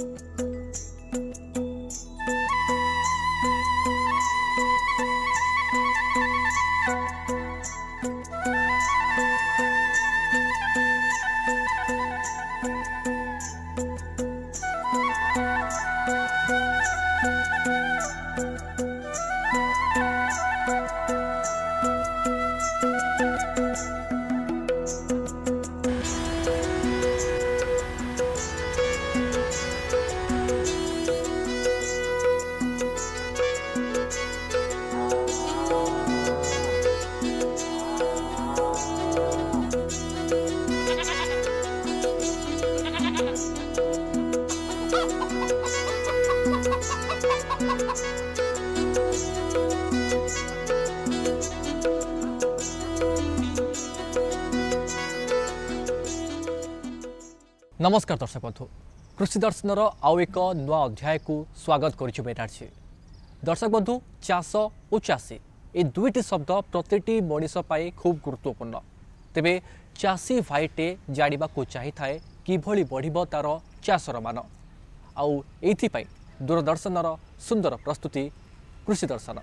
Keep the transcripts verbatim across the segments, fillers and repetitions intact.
नमस्कार दर्शक बंधु कृषि दर्शनर आउ एक नुआ अध्याय को स्वागत करुछु बेटारछि। दर्शक बंधु चाष और चाषी ए दुईटी शब्द प्रतिटी मनीष पाई खूब गुरुत्वपूर्ण। तेबे चाषी भाईटे जानिबा को चाहि थाए किभଳି बढ़िबो तार चाषर मान आउ एथि पाई दूरदर्शनर सुंदर प्रस्तुति कृषि दर्शन।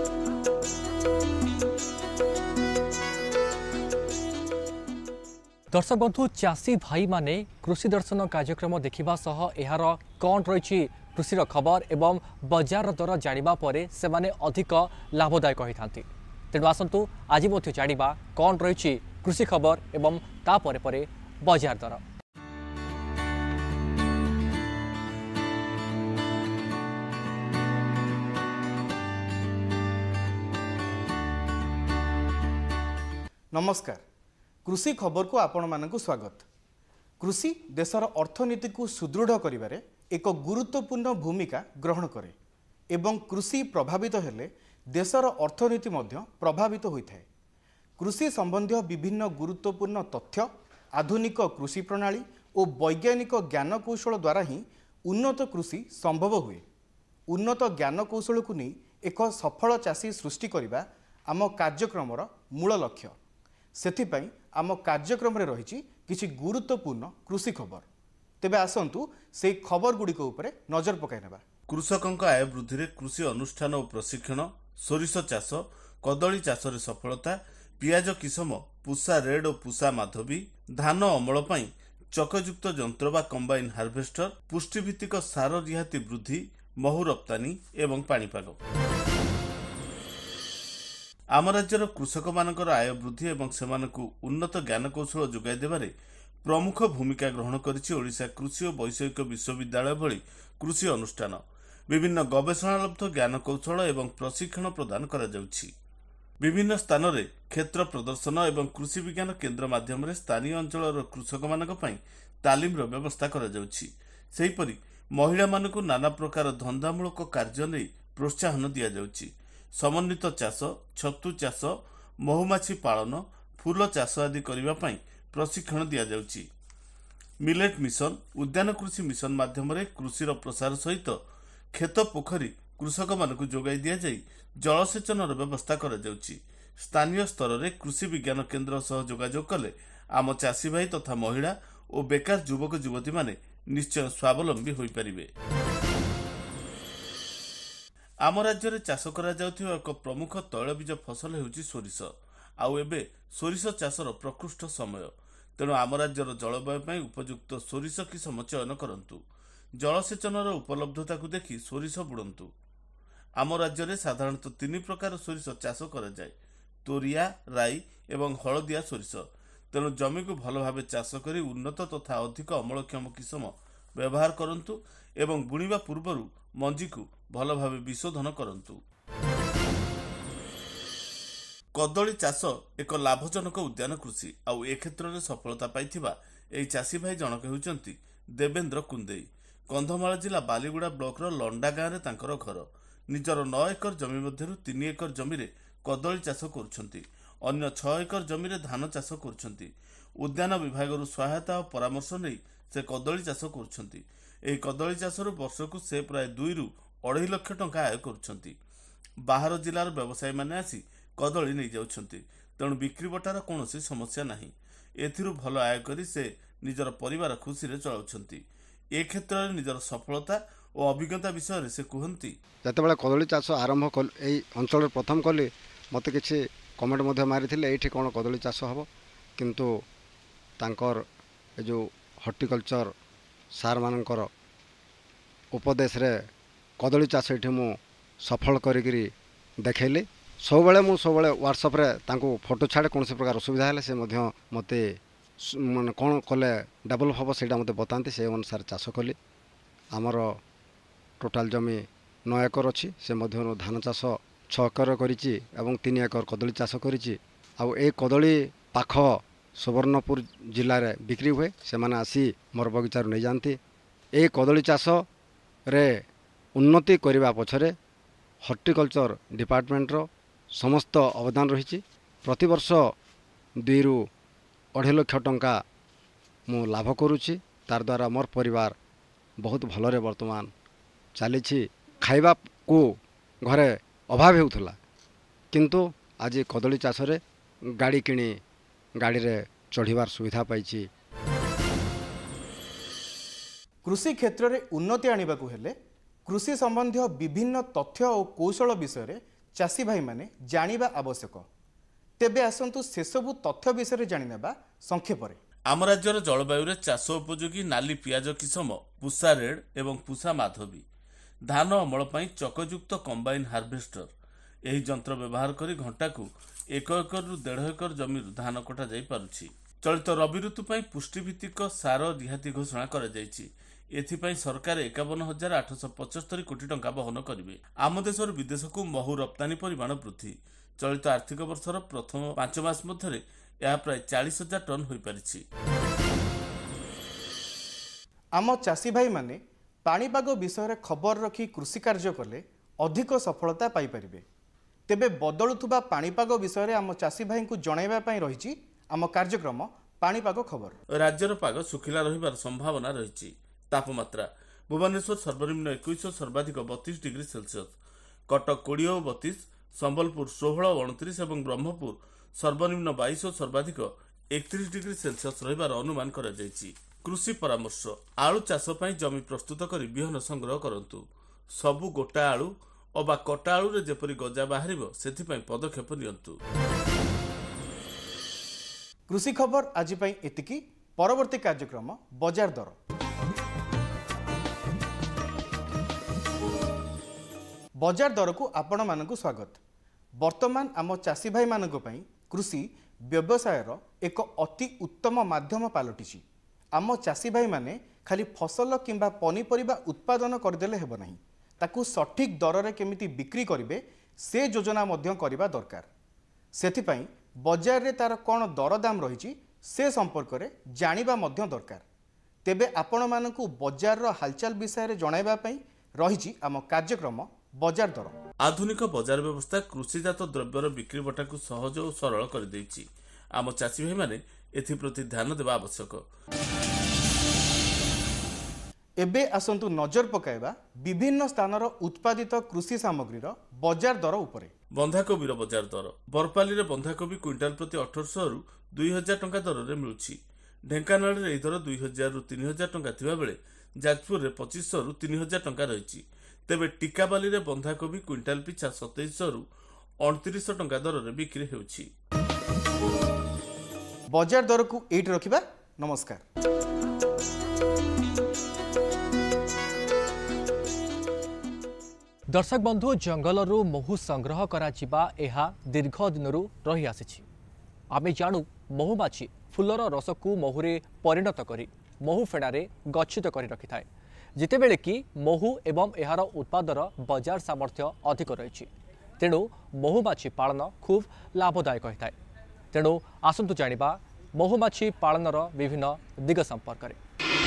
दर्शक बंधु चाषी भाई माने कृषि दर्शन कार्यक्रम देखिबा सह एहार कौन रही कृषि खबर एवं बजार दर जानिबा परे से माने अधिक लाभदायक होइथांती। तेणु आसंतु आज मध्य जानिबा कौन रही कृषि खबर एवं ता परे परे बजार दर। नमस्कार, कृषि खबर को आपण मानक स्वागत। कृषि देशर अर्थनीति को सुदृढ़ करिबारे एक गुरुत्वपूर्ण भूमिका ग्रहण करे एवं कृषि प्रभावित हेले देशर अर्थनीति मध्य प्रभावित होइथाय। कृषि संबंधी विभिन्न गुरुत्वपूर्ण तथ्य, आधुनिक कृषि प्रणाली और वैज्ञानिक ज्ञान कौशल द्वारा ही उन्नत कृषि संभव हुए। उन्नत ज्ञान कौशल को नहीं एक सफल चाषी सृष्टि करबा आम कार्यक्रमर मूल लक्ष्य। सेथिपाई आम कार्यक्रम रे रही किछि गुरुत्वपूर्ण कृषि खबर। तेबे आसंतु से खबर गुड़िक उपरे नजर पकाई नेबा। कृषकों आय वृद्धि रे कृषि अनुष्ठान और प्रशिक्षण, सोरिष चाष, कदली चाष रे सफलता, पियाज किसम पुषा रेड और पुषा माधवी, धान अमल पई चकयुक्त यंत्र बा कंबाइन हार्वेस्टर, पुष्टिभित्तिक सार रिहाती वृद्धि, महु रप्तानी एवं पाणीपाग। आम राज्यर कृषक मानकर आय वृद्धि एवं सेमानकु उन्नत ज्ञान कौशल जोगाई देबारे प्रमुख भूमिका ग्रहण करिछि ओडिशा कृषि और वैषयिक विश्वविद्यालय भली कृषि अनुष्ठान। विभिन्न गवेषणालब्ध ज्ञान कौशल एवं प्रशिक्षण प्रदान करा जाउछि। विभिन्न स्थान रे क्षेत्र प्रदर्शन एवं कृषि विज्ञान केन्द्र माध्यम रे स्थानीय अंचलर कृषक मानक पई तालीम रो व्यवस्था करा जाउछि। सेहिपरि महिला मानकु नाना प्रकार धंदामूलक कार्य नै प्रोत्साहन दिया जाउछि। समन्वित चाष, छतु चाष, महुमाछी पालन, फूल चाष आदि करबा पई प्रशिक्षण दिया जाउछि। मिलेट मिशन, उद्यान कृषि मिशन माध्यम रे कृषि रो प्रसार सहित खेत पोखरी कृषक मानकु जोगाई दिया जाई जलसेचन रो व्यवस्था करा जाउछि। स्थानीय स्तर रे कृषि विज्ञान केन्द्र सह जोगाजोग कले आम चाषी भाई तथा महिला और बेकार युवक युवती माने निश्चय स्वावलंबी होई परिबे। आम राज्य में चाष करा जाउथिबा एक प्रमुख तैलबीज फसल हेउछि सोरिष। आउ एबे सोरिष चाषर प्रकृष्ट समय। तेणु आम राज्यर जलवायु पई उपयुक्त सोरिष किसम चयन करंतु। जलसेचनर उपलब्धता को देखि सोरिष बुणंतु। आम राज्य में साधारणतः तीन प्रकार सोरिष चाष करा जाय, तोरिया, राई एवं हलदिया सोरिष। तेणु जमी को भल भाव चाष करी उन्नत तथा अधिक अमलक्षम किसम व्यवहार करंतु एवं बुणिबा पूर्वरु मंजी को भल भाव विशोधन करंतु। कदली चाष एक लाभजनक उद्यान कृषि। आउ ए क्षेत्र में सफलता पाइथिबा एई चाषी भाई जनक हेउचंती देवेंद्र कुंदेई। कंधमाल जिला बालीगुड़ा ब्लॉकर लंडा गाँव में तांकर घर। निजर नौ एकर जमी मध्यरु तीन एकर जमी रे कदली चाष करुछंती। अन्य छह एकर जमी रे धान चाष करुछंती। उद्यान विभागरु सहायता और परामर्श नै से कदली चाष करुछंती। एई कदली चाषरु वर्षकु से प्राय दुई रु अढ़ाई लाख टंका आय करुछंती। बाहर जिलार व्यवसायी माने आसी कदली नहीं जाउछंती। तेणु बिक्री बटार कौनसी समस्या नहीं। एथिरु भल आय करी से निजर परिवार खुशी रे चलाउछंती। ए क्षेत्र में निजर सफलता और अभिज्ञता विषय से कहती जितेबाला कदली चाष आरंभ कल अंचल प्रथम कली मत कि कमेंट मारी ये कौन कदली चाष हम किंतु तांकर जो हर्टिकल्चर सार मानकर उपदेश रे कदली चाष ये मु सफल करी देखली सब मु सब व्हाट्सअप रे तांको फोटो छाड़े कौन प्रकार असुविधा है से मत माने कौन कले डेभलप हम से मत बताते से अनुसार चाष कली आमर टोटाल जमी नौ एकर अच्छी से मध्य धान चाष छः एकर करिछि एवं तीन एकर कदली चाष करिछि आउ ए कदली पाख सुवर्णपुर जिले में बिक्री हुए से माने आसी मोर बगीचार नहीं जाती ए कदली चाष रे उन्नति करने पछरे हर्टिकल्चर डिपार्टमेंटर समस्त अवदान रही प्रति वर्ष दुई रु अढ़ाई लक्ष टंका मु लाभ करुच्ची तार द्वारा मोर परिवार बहुत भलरे वर्तमान चली खाइबा को घरे अभाव होउथला किंतु आज कदली चाष रे गाड़ी किणी गाड़ी रे चढ़ीबार सुविधा पाइछि। कृषि क्षेत्र में उन्नति आनिबा को हेले कृषि संबंधी विभिन्न तथ्य और कौशल विषय रे चाषी भाई माने जानिबा आवश्यक। तेबे आसंतु से सबु तथ्य विषय जानिनेबा संक्षेप रे। आम राज्यर जलवायु रे चाष उपयोगी नाली पियाज किसम पुषा रेड एवं पुषा माधवी धान अमल पई चकयुक्त कंबाइन हार्वेस्टर एही यंत्र व्यवहार करी घंटा को एक एकर रु डेढ़ एकर जमी धान कटा जाई पारुछि। चलित रबी ऋतु पई पुष्टिभित्तिक सार रिहाती घोषणा करा जायछि। एथिपाई सरकार एकावन हजार आठश पचस्तरी कोटी टंका बहन करेंगे। आम देशर विदेश को महू रप्तानी परिमाण वृद्धि चलित आर्थिक वर्षर प्रथम पांच मास मध्य यह प्राय चालीस हजार टन हो पारिछि। आम चाषी भाई माने पाणीपाग विषय खबर रखी कृषि कार्य कले अधिक सफलता पाई परिबे। तेबे बदलुथुबा पाणीपाग विषय आम चाषी भाई को जणाइबा पई रहिछि आम कार्यक्रम पाणीपाग खबर। राज्यर पाग सुखिला रहिबार संभावना रहिछि। तापमात्रा भुवनेश्वर सर्वनिम्न इक्कीस सर्वाधिक बत्तीस डिग्री सेल्सियस, कटक बीस और बत्तीस, संबलपुर सोलह और उनतीस और ब्रह्मपुर सर्वनिम्न बाईस और सर्वाधिक इकतीस डिग्री सेल्सियस रहिबार अनुमान करा जायछि। कृषि परामर्श आलू चाष पई जमी प्रस्तुत करी बिहन संग्रह करंतु। सबु गोटा आलू अबा कटा आलू रे जेपरि गजा बाहरिबो सेथि पई पदक्षेप नियंतु। कृषि खबर आज पई एतिकी। परवर्ती कार्यक्रम बाजार दर। बाजार दर को आपण मानकु स्वागत। वर्तमान आम चाषी भाई मानक पई कृषि व्यवसायर एक अति उत्तम माध्यम पलटि। आम चाषी भाई माने खाली फसल किंबा पनीपरिबा उत्पादन करदेले हेब नहीं, ताकू सठिक दर रे केमिति बिक्री करिवे से योजना मध्य करिबा दरकार। सेथिपई बाजार रे तार कोन दर दाम रहिछि से संपर्क रे जानिबा मध्य दरकार। तेबे आपण मानकु बाजार रो हालचाल विषय रे जणाइबा पई रहिछि आम कार्यक्रम बाजार दर। आधुनिक बाजार व्यवस्था कृषिजात द्रव्यर बिक्री बटा को सहज और सरल कर देछि। आम चाषी भाई माने एथि प्रति ध्यान देबा आवश्यक। एबे आसंतु नजर पकाइबा विभिन्न स्थानर उत्पादित कृषि सामग्रीर बाजार दर उपरे। बंधाकोबीर बाजार दर बरपाली रे बंधाकोबी क्विंटाल प्रति अठारश रु दुई हजार टंका दर रे मिलुछि। ढेंकानाल रे दर दुई हजार रु तीन हजार टंका थिबा बेले जाजपुर रे पच्चीस रु तीन हजार टंका रहिछि। तेबे टिकाबाली रे बंधाकोबी क्विंटाल पिछा सतैश रु अड़तीस टंका दर रे बिक्री हेउछि। बाजार दर को एट रखिबा। नमस्कार। दर्शक बंधु, जंगलरू महू संग्रह करा जिबा एहा दीर्घ दिनरू रही आसिछि। आमे जानू महुमाछी फुलर रस को महुरे परिणत करी महू फेड़ारे गच्छित करी रखिथाए, जितेबेले कि महू एवं एहार उत्पादर बजार सामर्थ्य अधिक रही। तेणु महुमाछी पालन खूब लाभदायक होता है। तेणु आसंतु जानिबा महुमाछी पालनर विभिन्न दिग संपर्क में।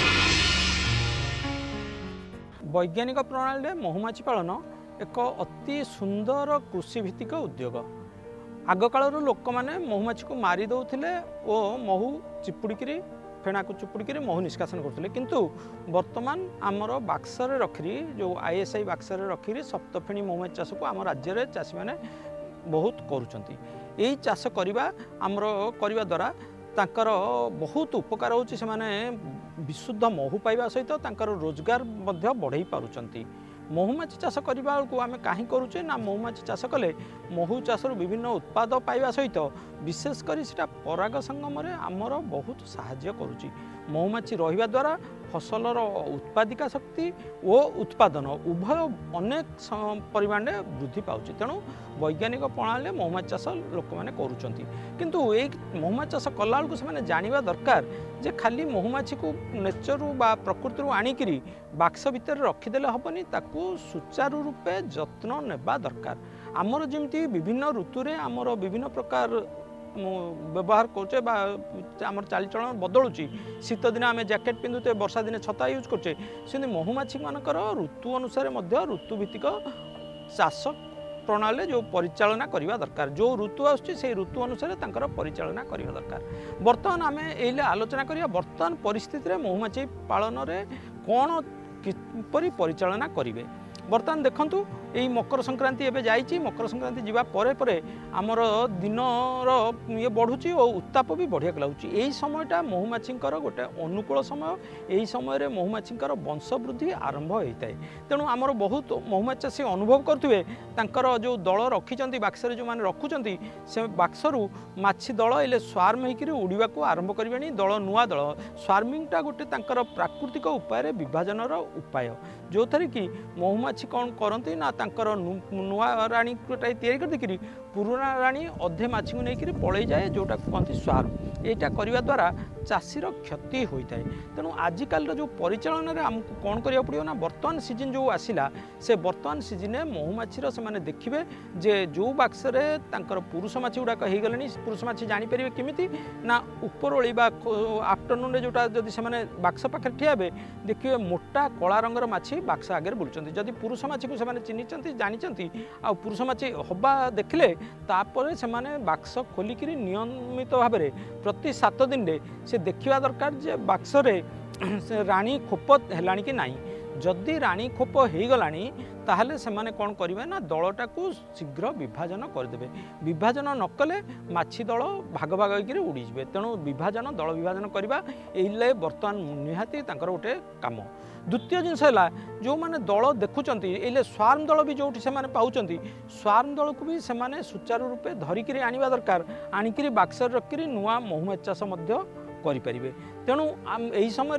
वैज्ञानिक प्रणाली महुमाछी पालन एक अति सुंदर कृषि भित्तिक उद्योग। आग कालर लोक मैंने महुमाछी को मारी दौले और महू चिपुड़ी फेणा को चिपुड़ी महू निष्कासन करते, किंतु वर्तमान आमर बाक्सरे रखी जो आईएसआई बाक्सरे रखी सप्तफेणी महुमाछी चाष को आम राज्य में चाषी मैंने बहुत करुँच। यही चाष करवा आमर करवा द्वारा तांकर बहुत उपकार होची। से माने विशुद्ध महू पाइबा सहित तांकर रोजगार मध्य बढ़ाई पारुचंती। महुमाछी चाष करने बेलू आम कहीं करुचे ना महुमाछी चाष कले महू चाषर विभिन्न उत्पाद पाइबा सहित विशेषकर सेटा पराग संगम आमर बहुत साहाय्य करुच्ची। महुमाछी रहिबा द्वारा फसलर उत्पादिका शक्ति और उत्पादन उभय अनेक परिमाण में वृद्धि पाउछि। तेणु वैज्ञानिक प्रणाली महुमाछी चाष लोक मैंने करुँच किंतु ये महुमाछी चाष कला बेलू से जानिबा दरकार जे खाली महुमाछी को नेचर बा प्रकृति आणिकी बाक्स भितर रखिदेले हेनी ताकू सुचारू रूपे जत्न नेबा दरकार। आमर जमी विभिन्न ऋतुरे आमर विभिन्न प्रकार व्यवहार करुचे आम चालचलन बदलुची। शीत दिन आम जैकेट पिंधुचे वर्षा दिन छता यूज करुचे से महुमाछी मानकर ऋतु अनुसार ऋतुभित्तिक चाष प्रणाली जो परिचालना करने दरकार। जो ऋतु आसुची से ऋतु अनुसार तांकर परिचालना करने दरकार। बर्तमान आम ये आलोचना करिया बर्तमान परिस्थिति रे महुमाछी पालन रे कौन किपरि परिचालना करिवे। बर्तमान देखंतु यही मकर संक्रांति एवं जाइए मकर संक्रांति जीवा परे परे आमर दिनर ये बढ़ुची और उत्ताप भी बढ़िया लगुच। यही समयटा महुमाछींकर गोटे अनुकूल समय। यही समय महुमाछींकर वंश वृद्धि आरंभ होता है। तेणु आमर बहुत महुमाछी चाषी अनुभव करुवे तांकर जो दल रखिंट बाक्सरे जो मैंने रखुंट से बाक्सरू माछी दल एले स्वार्म होकर उड़वा को आरंभ करें। दल नुआ दल स्वार्मिंगटा गोटे तांकर प्राकृतिक उपाय विभाजनर उपाय जो थी कि महुमाछी कौन करती ना तांकर नुआ राणी गोटाए तैयारी कर देखिए पुराना राणी अधे माछी को लेकर पलि जाए जोटा कहते स्वार्म। यहाँ करने द्वारा चाषीर क्षति होता है। तेणु आजिकल जो परिचालन में आमको कौन करा पड़ो ना बर्तमान सीजन जो आसला से बर्तमान सीजन महुमाछीर से देखिए जे जो बाक्सरे तांकर पुरुष माछी गुड़ाक हो गले पुरुष माछी जानीपर केमी ना उपरओली आफ्टरनून जोटा जदि से बाक्स पाखे ठिया हे देखिए मोटा कला रंगर माछी बाक्स आगे बुलूँ। जदि पुरुष माछी को चिन्हिंट जानी आ पुरुष माछी हवा देखले तापर से बाक्स खोलिक नियमित भाव में प्रति सात दिन रे से देखा दरकार जे बाक्सरे राणी खोप है कि नाई। जदि राणी खोप हो गलानी ताहले से माने कौन करेंगे ना दलटा को शीघ्र विभाजन करदे। विभाजन नकले माछी दल भाग भाग होकर उड़ीजे। तेणु विभाजन दल विभाजन करवा ये बर्तमान निहाती तांकर गोटे काम। द्वितीय जिनस है जो मैंने दल देखुंट ये स्वार्म दल भी जो से पाँच स्वार्म दल को भी से सुचारू रूपे धरिक आने दरकार। आणिक बाक्सर रखिक नुआ महुमाछी चाष करें। तेणु यही समय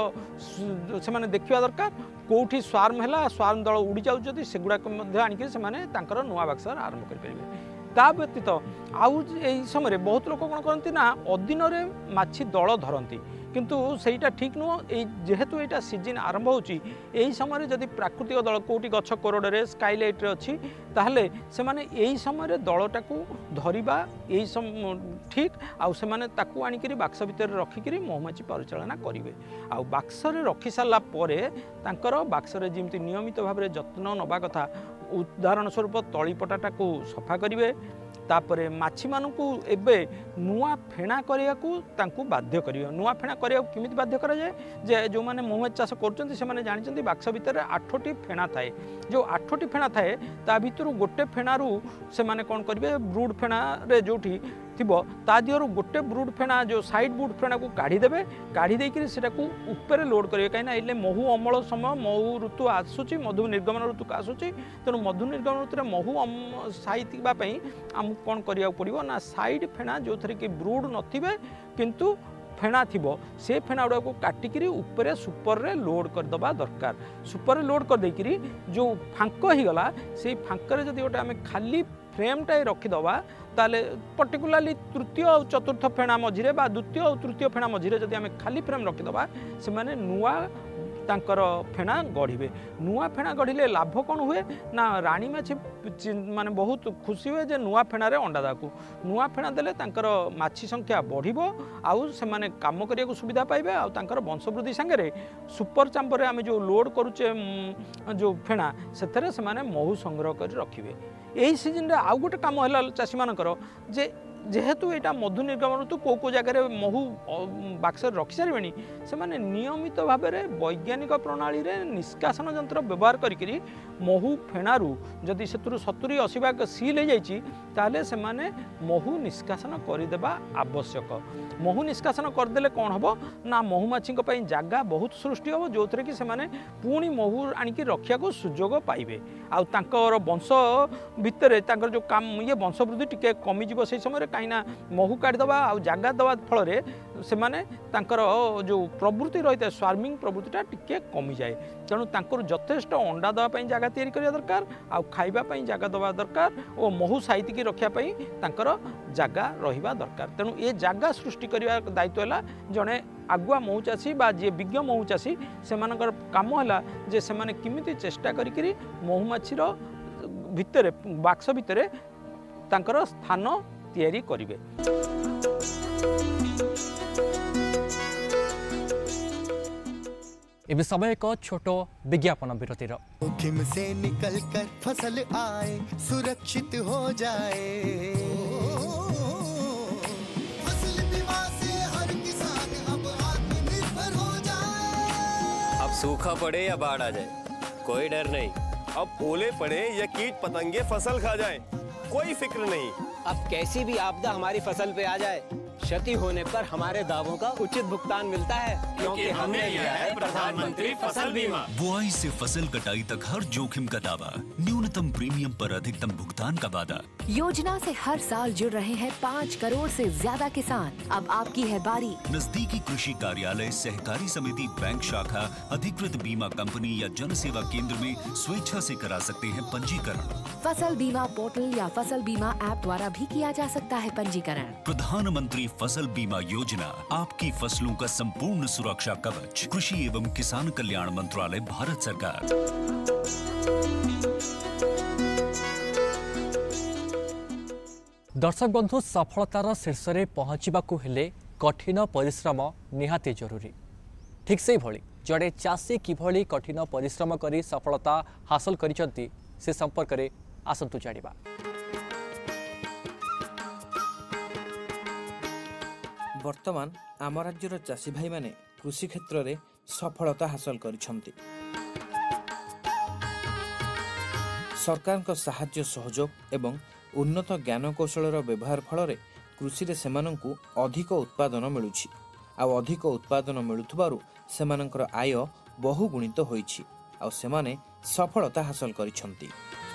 से देखा दरकार कौटी स्वार्म है स्वार्म दल उड़ी जाऊँ से गुड़ाक आणिक से नुआ बाक्सर आरंभ करें। ता व्यतीत आउ यही समय बहुत लोग कौन करती ना अदिन माछी दल धरती किंतु सेटा ठीक नुह। जेहेतु यहाँ सीजन आरंभ होती समय जदि प्राकृतिक दल कौटी गछ कोरडे स्काईलाइट अच्छी ताहले से माने यही समय दलटा को धरिबा यही ठीक आउ से माने ताकू आनिकरी बाक्स भितर रखिकी महुमाछी परिचालना करेंगे। आउ बाक्सरे रखि सारा परे तांकर बाक्सरे जिमती नियमित भाव में जत्न नबा कथा उदाहरण स्वरूप तलीपटाटा को सफा करेंगे। तापरे माछी मानू एबे नुआ फेणा करिया को तांकू बाध्य करियो। नुआ फेणा करिया को किमिति बाध्य करा जाए जे जो माने महुमाछी चाष करछन्ती से माने जानिछन्ती बाक्स भितर आठटी फेणा थाए। जो आठटी फेणा थाए ता भितरु गोटे फेणारू से माने कोन करिवे ब्रूड फेणा रे जोठी थिबो ता दियरु गोटे ब्रूड फेणा जो साइड ब्रूड फेणा को काढ़ी देबे। काढ़ी देकरी सेटा को ऊपर लोड करिवे काइना इले महू अमल समय महू ऋतु आसुची मधु निर्गमन ऋतु आसुची। तेणु मधु निर्गमन ऋतु महू साइतिबा पई आम कौन करिया पड़ो ना साइड फेणा जो थे कि ब्रूड नथिबे किंतु फेणा थिबो से फेणा गुड़ा को काटिकी ऊपर सुपर रे लोड करदबा दरकार। सुपर रे लोड कर देकिरी जो फांक हो गला से फांकरे जदि गोटे आम खाली फ्रेमटा रखिदबा ताले पर्टिकुलाली तृतीय और चतुर्थ फेणा मझिरे बा द्वितीय और तृतीय फेणा मझिरे जदि आम खाली फ्रेम रखिदबा से माने नुआ तांकर फेणा गढ़े। नुआ फेणा गढ़िले लाभ कौन हुए ना राणी माछी माने बहुत खुशी हुए जे नुआ फेणारे अंडा दाकू नुआ फेणा देले तांकर माछी संख्या बढ़िबो आउ से माने काम करिया को सुविधा पाइबे आउ तांकर वंशवृद्धि संगे सुपर चांबर आम जो लोड करुचे जो फेणा से माने महू संग्रह कर रखिबे। यही सीजन रे आउ गोटे काम है चाषी मानकर जे जेहेतु यहाँ मधु निर्गमन ऋतु कौ कौ जगह महू बाक्स रखी सारे से नियमित भाव में वैज्ञानिक प्रणाली रे निष्कासन यंत्र व्यवहार करी महू फेणारू जदि से सतुरी अशी भाग सील हो जाए से महू निष्कासन करदेवा आवश्यक। महू निष्कासन करदे कौन हम ना महुमाछी जगह बहुत सृष्टि हम जो थे कि पुणी महू आणिकी रखा को सुजोग पाइबे आर वंश भितर जो काम ये वंशवृद्धि टिके कमिज से समय कहीं महू काटिदेवा आ जगह देवा फल से जो प्रवृत्ति रही है स्वार्मिंग प्रवृत्तिटा टिके कमी जाए तेणु तांकर यथेष्ट अंडा देवाई जगह तैयारी करने दरकार आ खाइबापी जगह देवा दरकार और महू साइतिकी रखापी तांकर जगह रहिबा दरकार। तेणु ये जगह सृष्टि करने दायित्व है जड़े आगुआ महू चाषी बा जे विज्ञ महू चाषी से काम है जे से किमिति चेष्टा करी महुमाछीर भितर बाक्स भितर तांकर स्थान तैयारी करिवे। एबे समय एक छोट विज्ञापन विरतिर जोखिम से निकल कर फसल आए सुरक्षित हो जाए फसल बीमा से हर किसान अब आत्मनिर्भर हो जाए। अब सूखा पड़े या बाढ़ आ जाए कोई डर नहीं, अब ओले पड़े या कीट पतंगे फसल खा जाए कोई फिक्र नहीं। अब कैसी भी आपदा हमारी फसल पे आ जाए क्षति होने पर हमारे दावों का उचित भुगतान मिलता है क्योंकि हमने लिया है प्रधानमंत्री फसल बीमा। बुआई से फसल कटाई तक हर जोखिम का दावा, न्यूनतम प्रीमियम पर अधिकतम भुगतान का वादा। योजना से हर साल जुड़ रहे हैं पाँच करोड़ से ज्यादा किसान। अब आपकी है बारी। नजदीकी कृषि कार्यालय, सहकारी समिति, बैंक शाखा, अधिकृत बीमा कंपनी या जन सेवा केंद्र में स्वेच्छा से करा सकते हैं पंजीकरण। फसल बीमा पोर्टल या फसल बीमा ऐप द्वारा भी किया जा सकता है पंजीकरण। प्रधानमंत्री फसल बीमा योजना, आपकी फसलों का संपूर्ण सुरक्षा कवच। कृषि एवं किसान कल्याण मंत्रालय, भारत सरकार। दर्शक बंधु, सफलतार शीर्ष में पहुंचवाकू हेले कठिन परिश्रम निहाती जरूरी। ठीक से भली जड़े चाषी किभली कठिन परिश्रम करी सफलता हासिल करिसंती से संपर्क में आसंतु जानिबा। वर्तमान आम राज्यर चाषी भाई माने कृषि क्षेत्र में सफलता हासिल करिसंती। सरकार को साहाय्य सहयोग एवं उन्नत ज्ञान कौशल व्यवहार फल कृषि रे सेमानंकु अधिक उत्पादन मिलुछि आ अधिक उत्पादन मिलुथबारु सेमानंकर आय बहुगुणित होइछि आ सेमाने सफलता हासिल करिसंती।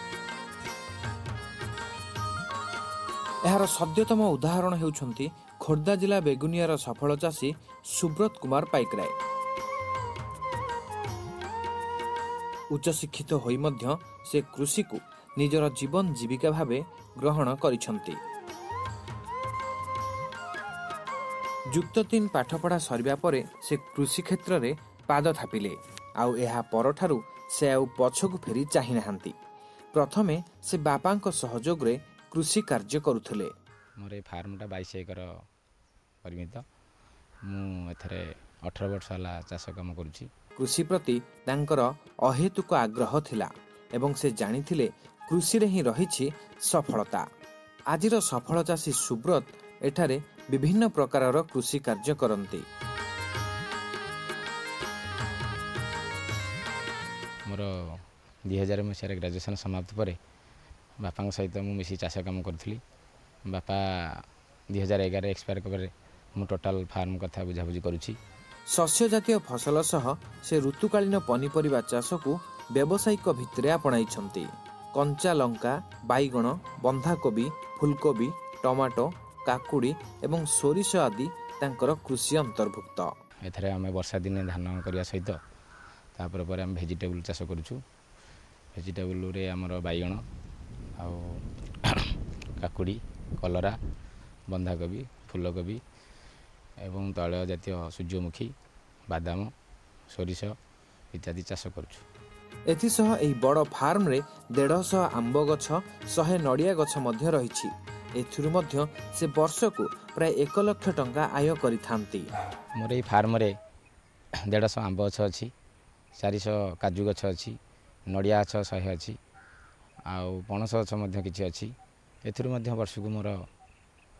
एहार सद्यतम उदाहरण हेउछंती खोर्धा जिला बेगुनियार सफल चाषी सुब्रत कुमार पाइकराय। उच्च शिक्षित होई मध्य से कृषि को निजर जीवन जीविका भावे ग्रहण करिसंती। युक्त तीन पाठपढ़ा सरिबा परे से कृषि क्षेत्र में पाद थापिले आउ एहा परठारु से आउ पछकु फेरी चाहि नाहांती। प्रथमे से बापांक सहयोग रे कृषि कार्य करुथले। मोर फार्मटा बाईस एकर परिमित मु एथरे अठारह वर्ष होला चाष काम करूची। कृषि प्रति तांकर अहेतुक आग्रह थिला एवं से जानिथिले कृषि रे ही रहिछि सफलता। आजिर सफल चाषी सुब्रत एठारे विभिन्न प्रकारर कृषि कार्य करंती। मोर दुई हजार मसीह ग्रेजुएशन समाप्त पर बापा सहित मु मिसी चाष काम करी। बापा दुई हजार एगार एक्सपायर कर मु टोटाल फार्म कथा बुझाबुझी करुछि। शस्य जातीय फसल सह से ऋतुकालीन पनीपरिबा चाष को व्यावसायिक भित्रे आपणाइछंती। कंचा लंका, बाइगण, बंधाकोबी, फुलकोबी, टमाटो, काकुड़ी एवं सोरिष आदि तांकर कृषि अंतर्भुक्त। एथरे आमे वर्षा दिन धान करिया सहित तापर पर आम भेजिटेबल चाष करूछु। भेजिटेबल रे हमर बाइगण आ काकुड़ी, कलरा, बंधाकोबी, फुलकोबी एवं तैल जातीय सूर्यमुखी, बादाम, सोरिष इत्यादि चाष करूछु। एथिसह एही बड़ फार्म रे डेढ़ सौ आंब गछ, सौ नड़िया गछ मध्य रहिछि। एथिरु मध्य से वर्ष को प्राय एक लाख टंका आय करिथांती। मोर एही फार्म रे डेढ़ सौ आंब गछ अछि, चार सौ काजू गछ अछि, नड़िया गछ सौ अछि, आ पणस गछ मध्य किछि अछि। एथिरु मध्य वर्ष को मोर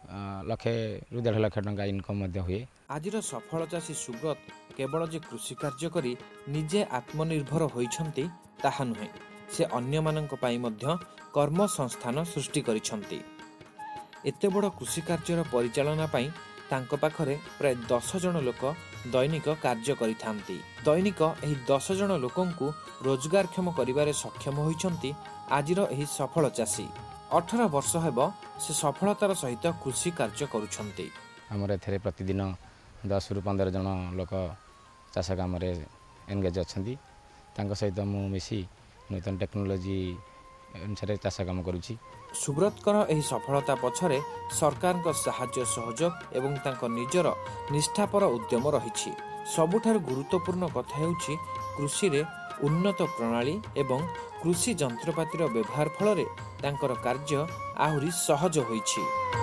लक्षे रु देढ़ लाख टंका इनकम हुए। आज सफल चाषी सुब्रत केवल जे कृषि कार्य करी निजे आत्मनिर्भर होइछंती ताहा नुहे, से अन्य मानक पाई मध्य कर्म संस्थान सृष्टि करिछंती। एते बड़ कृषि कार्यर परिचालना पाई तांको पाखरे प्राय दस जन लोक दैनिक कार्य करिथांती। दैनिक एही दस जन लोकंकु रोजगारक्षम करिबारे सक्षम होइछंती आजिर एही सफल चाषी। अठारह वर्ष हेबो से सफलतार सहित कृषि कार्य करुछंती। हमर एथरे प्रतिदिन दस रु पंद्रह जन लोक चाष काम एनगेज अछंती। तांको सहित मु मिसी नूतन टेक्नोलोजी अनुसार चाष काम करुछि। सुब्रतकर एही सफलता पछरे सरकारक साहाय्य सहयोग एवं तांको निजर निष्ठापर उद्यम रहिछि। सबुठार गुरुत्वपूर्ण कथा हेउछि कृषि रे उन्नत प्रणाली एवं कृषि जंत्रपातिर व्यवहार फल तांकर कार्य आहुरी सहज होइछि।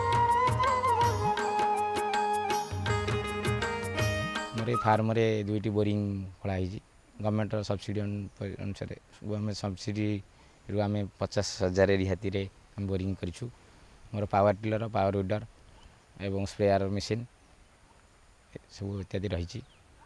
मोरे फार्म रे दुईटी बोरिंग खोला हिछि। गवर्नमेंट सब्सिडी अनुसार गवर्नमेंट सब्सिडी रु आमे पचास हजार रिहाती रे हम बोरिंग करिछु। मोर पावर टिलर पावर वीडर एवं स्प्रेयर मशीन सब इत्यादि रही।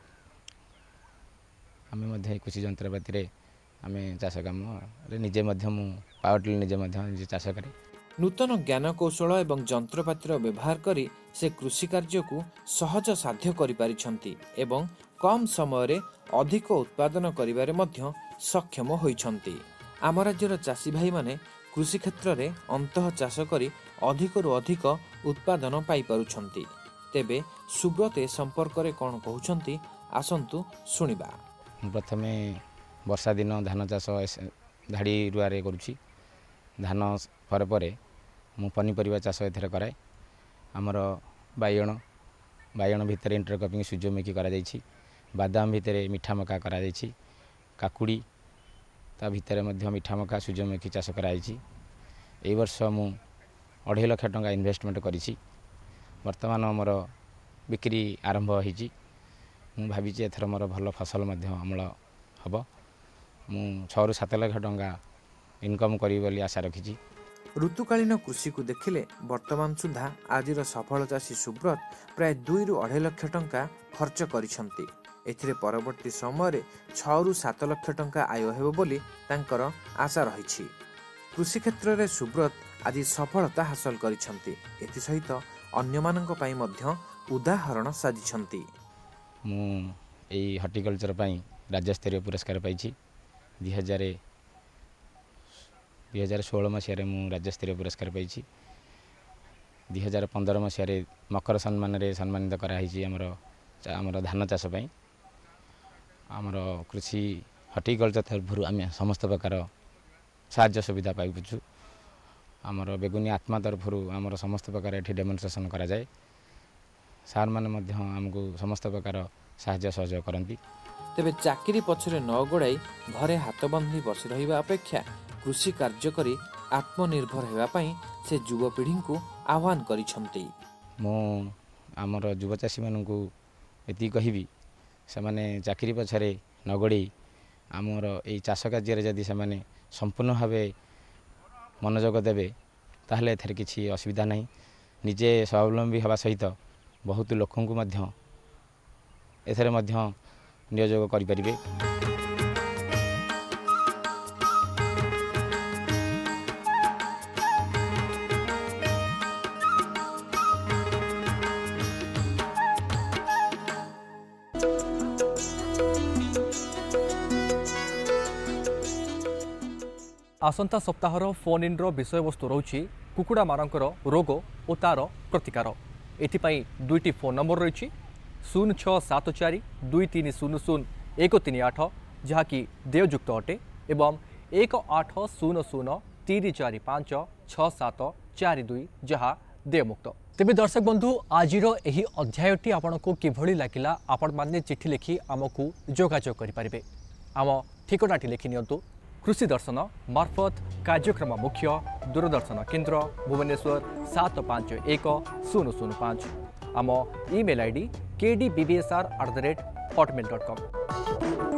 आम कृषि जंत्रपाति आम चाष कम निजे पावर टिलर निजे निजे चाष करे। नूतन ज्ञान कौशल एवं जंत्रपातिर व्यवहार करी से कृषि कार्य को सहज साध्य करि पारिछंती एवं कम समय रे अधिक उत्पादन करिबारे मध्य सक्षम होइछंती। आम राज्यर चाषी भाई माने कृषि क्षेत्र में अंतः चाष करी अधिक रु अधिक उत्पादन पाई पारुछंती। तेबे सुब्रत ए संपर्क रे कोन कहउछंती आसंतु सुनिबा। प्रथमे वर्षा दिन धान चाष धाड़ी रुआरे करुछि। धान पर परे मु पनीपरिया चाष एथरे कराए। आमर बाइगण बाइगण भितर इंटरक्रॉपिंग सूर्यमुखी करा जायछि। बादाम भितर मिठा मका करा जायछि। काकुड़ी ता भितर मध्य मिठा मका सूर्यमुखी चाष कराई। ए वर्ष मु अढ़ाई लाख टंका इन्वेस्टमेंट करिछि। वर्तमान मोर बिक्री आरंभ होइछि। मु भाबिछि एथर मोर भल फसल मध्य अमल हबो। मु छह रु सात लाख टंका इनकम करी बोली आशा रखिछि। ऋतुकालीन कृषि को देखिले वर्तमान सुधा आजिर सफल चाषी सुब्रत प्राय दुई रु अढ़ाई लाख टंका खर्च करिछंती। एथिरे परवर्ती समय छह रु सात लाख टंका आय हेबो बोली तांकर आशा रहिछि। कृषि क्षेत्र रे सुब्रत आज सफलता हासिल करिछंती। एथि सहित अन्य मानक पई मध्य उदाहरण साजिछंती। मु एई हॉर्टिकल्चर पई राज्य स्तरीय पुरस्कार पाइछि। दो हज़ार दो हज़ार सोलह मसीह मु राज्य स्तरीय पुरस्कार पाइछि। दो हज़ार पंद्रह मसीह मकर सम्मान रे सम्मानित कराइछि। हमर हमर धान चाष पई आमर कृषि हॉर्टिकल्चर तरफ आम समस्त प्रकार साहाय्य सुविधा पाइबुछु। आमर बेगुनी आत्मा तरफ आमर समस्त प्रकार एठी डेमोन्स्ट्रेशन करा जाए। सार माने मध्य हमको समस्त प्रकार साहाय्य सहयोग करंती। तेबे चाकरी पछरे न गोड़ाई घरे हाथ बंधी बसी रहिबा अपेक्षा कृषि कार्य करी आत्मनिर्भर हेबा पई से युवपीढ़ी को आह्वान करिछंती। मो आमर युवा चाषी मानकू एति कहिबी से माने चाकरी पछरे न गोड़ाई आमर ए चाष कार्य जदि से माने संपूर्ण भावे मनोयोग देवे ताहले एथरे किछि असुविधा नहीं। निजे स्वावलंबी हवा सहित बहुत लोकंकु मध्य एथरे मध्य नियोजक करि परिबे। आसंता सप्ताहर फोन इन विषय वस्तु रही कुकुड़ा मानकर रोग और तार प्रतिकार। एथिपाई दुईटी फोन नंबर रही शून्य छः सात चार दुई तीन शून्य शून्य एक तीन आठ जहाँकि देययुक्त अटे एवं एक आठ शून्य शून्य तीन चार पाँच छः सात चार दुई जहाँ देयमुक्त। तेबे दर्शक बंधु आज अध्यायटी आपण को किभली लगिला आपण माने चिठी लिखि आमको जोगाजोग करें। आम ठिकनाटी लिखि नियंतु कृषि दर्शन मार्फत कार्यक्रम मुख्य दूरदर्शन केन्द्र भुवनेश्वर सात पाँच एक शून्य शून्य पाँच आम email ID K D B B S R at the rate Hotmail dot com.